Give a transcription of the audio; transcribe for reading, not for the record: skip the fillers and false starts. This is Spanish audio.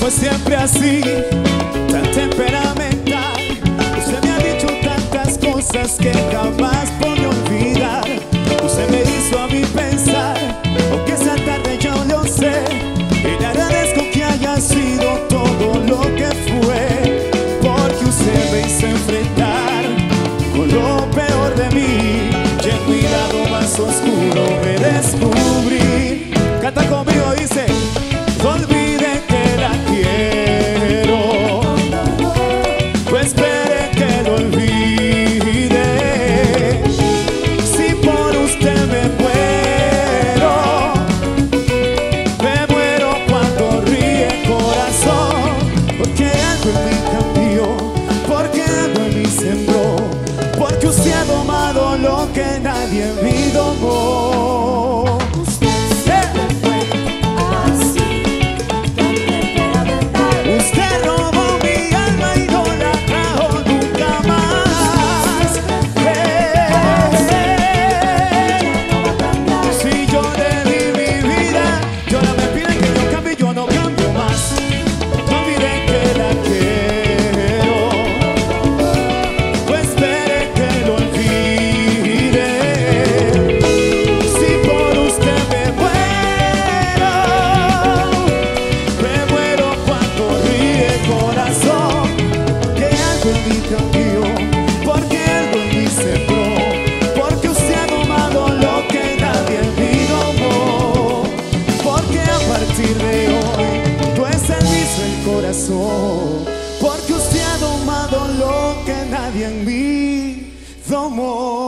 siempre así, tan temperamental. Usted me ha dicho tantas cosas que jamás podré olvidar. Usted me hizo a mí pensar, aunque esa tarde yo lo sé, y le agradezco que haya sido todo lo que fue, porque usted me hizo enfrentar con lo peor de mí, y en mi lado más oscuro me descubrí. Canta conmigo, dice: no olvide que la quiero, pues espere que lo olvide. Si por usted me muero cuando ríe el corazón, porque algo en mí cambió, porque algo en mí sembró, porque usted ha domado lo que nadie en mí domó. Porque usted ha domado lo que nadie en mí domó.